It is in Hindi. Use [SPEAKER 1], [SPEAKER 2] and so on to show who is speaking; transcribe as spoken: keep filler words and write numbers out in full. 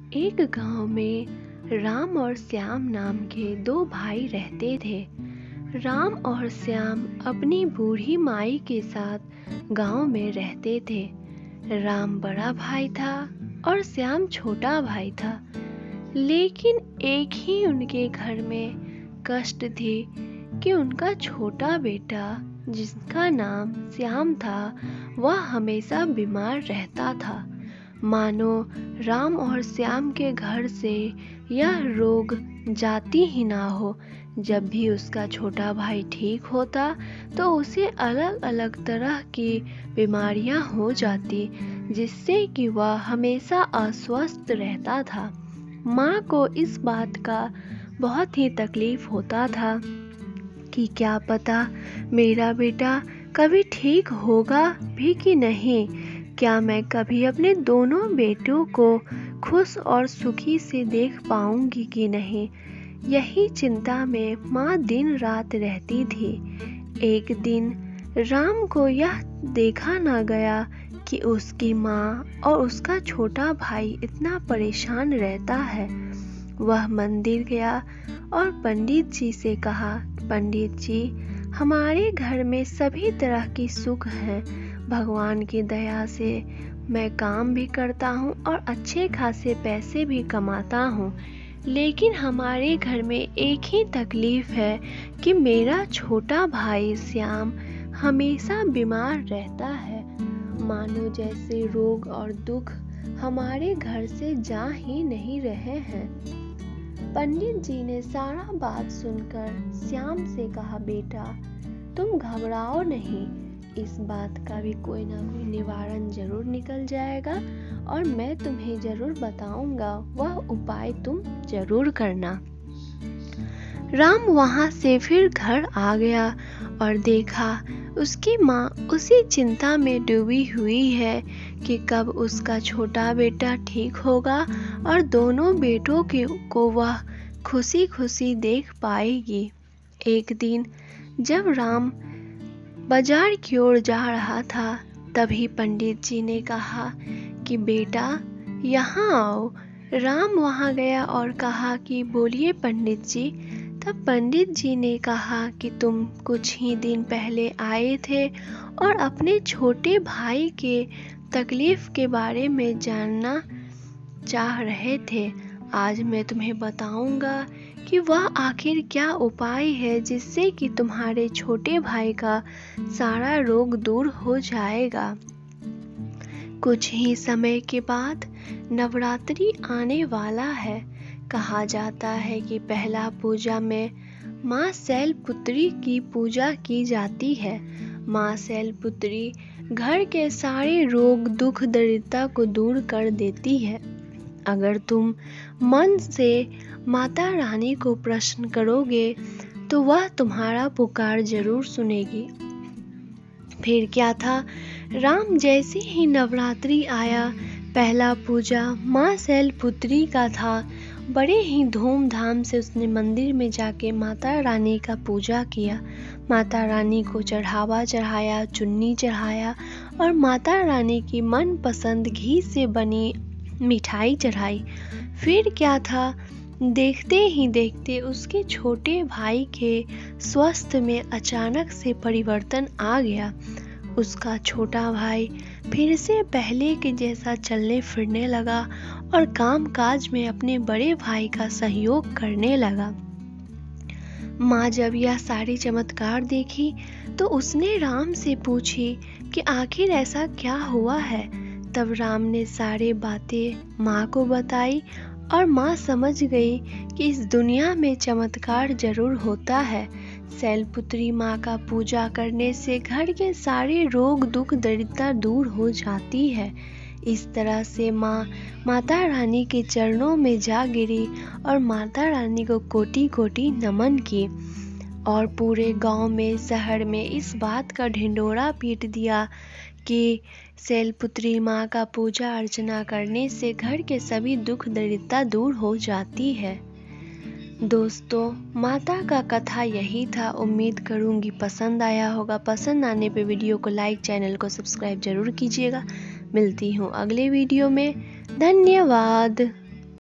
[SPEAKER 1] एक गांव में राम और श्याम नाम के दो भाई रहते थे। राम और श्याम अपनी बूढ़ी माई के साथ गांव में रहते थे। राम बड़ा भाई था और श्याम छोटा भाई था, लेकिन एक ही उनके घर में कष्ट थी कि उनका छोटा बेटा, जिसका नाम श्याम था, वह हमेशा बीमार रहता था। मानो राम और श्याम के घर से यह रोग जाती ही ना हो। जब भी उसका छोटा भाई ठीक होता तो उसे अलग अलग तरह की बीमारियां हो जाती, जिससे कि वह हमेशा अस्वस्थ रहता था। माँ को इस बात का बहुत ही तकलीफ होता था कि क्या पता मेरा बेटा कभी ठीक होगा भी कि नहीं, क्या मैं कभी अपने दोनों बेटों को खुश और सुखी से देख पाऊंगी कि नहीं। यही चिंता में माँ दिन रात रहती थी। एक दिन राम को यह देखा न गया कि उसकी माँ और उसका छोटा भाई इतना परेशान रहता है। वह मंदिर गया और पंडित जी से कहा, पंडित जी, हमारे घर में सभी तरह की सुख है। भगवान की दया से मैं काम भी करता हूँ और अच्छे खासे पैसे भी कमाता हूँ, लेकिन हमारे घर में एक ही तकलीफ है कि मेरा छोटा भाई श्याम हमेशा बीमार रहता है। मानो जैसे रोग और दुख हमारे घर से जा ही नहीं रहे हैं। पंडित जी ने सारा बात सुनकर श्याम से कहा, बेटा तुम घबराओ नहीं, इस बात का भी कोई ना कोई निवारण जरूर निकल जाएगा और मैं तुम्हें जरूर बताऊंगा, वह उपाय तुम जरूर करना। राम वहां से फिर घर आ गया और देखा उसकी माँ उसी चिंता में डूबी हुई है कि कब उसका छोटा बेटा ठीक होगा और दोनों बेटों के को वह खुशी खुशी देख पाएगी। एक दिन जब राम बाजार की ओर जा रहा था, तभी पंडित जी ने कहा कि बेटा यहाँ आओ। राम वहाँ गया और कहा कि बोलिए पंडित जी। तब पंडित जी ने कहा कि तुम कुछ ही दिन पहले आए थे और अपने छोटे भाई के तकलीफ के बारे में जानना चाह रहे थे। आज मैं तुम्हें बताऊंगा कि वह आखिर क्या उपाय है जिससे कि तुम्हारे छोटे भाई का सारा रोग दूर हो जाएगा। कुछ ही समय के बाद नवरात्रि आने वाला है। कहा जाता है कि पहला पूजा में माँ शैलपुत्री की पूजा की जाती है। माँ शैलपुत्री घर के सारे रोग दुख दरिद्रता को दूर कर देती है। अगर तुम मन से माता रानी को प्रश्न करोगे तो वह तुम्हारा पुकार जरूर सुनेगी। फिर क्या था, राम जैसे ही नवरात्रि आया, पहला पूजा माँ शैलपुत्री का था। बड़े ही धूमधाम से उसने मंदिर में जाके माता रानी का पूजा किया। माता रानी को चढ़ावा चढ़ाया, चुन्नी चढ़ाया और माता रानी की मनपसंद घी से बनी मिठाई चढ़ाई। फिर क्या था, देखते ही देखते उसके छोटे भाई के स्वास्थ्य में अचानक से परिवर्तन आ गया। उसका छोटा भाई फिर से पहले के जैसा चलने फिरने लगा और काम काज में अपने बड़े भाई का सहयोग करने लगा। माँ जब यह सारी चमत्कार देखी तो उसने राम से पूछी कि आखिर ऐसा क्या हुआ है। तब राम ने सारी बातें माँ को बताई और माँ समझ गई कि इस दुनिया में चमत्कार जरूर होता है। शैलपुत्री माँ का पूजा करने से घर के सारे रोग दुख दरिद्रता दूर हो जाती है। इस तरह से माँ माता रानी के चरणों में जा गिरी और माता रानी को कोटि कोटि नमन की और पूरे गांव में शहर में इस बात का ढिंढोरा पीट दिया कि शैलपुत्री माँ का पूजा अर्चना करने से घर के सभी दुख दरिद्रता दूर हो जाती है। दोस्तों, माता का कथा यही था। उम्मीद करूंगी पसंद आया होगा। पसंद आने पे वीडियो को लाइक, चैनल को सब्सक्राइब जरूर कीजिएगा। मिलती हूँ अगले वीडियो में। धन्यवाद।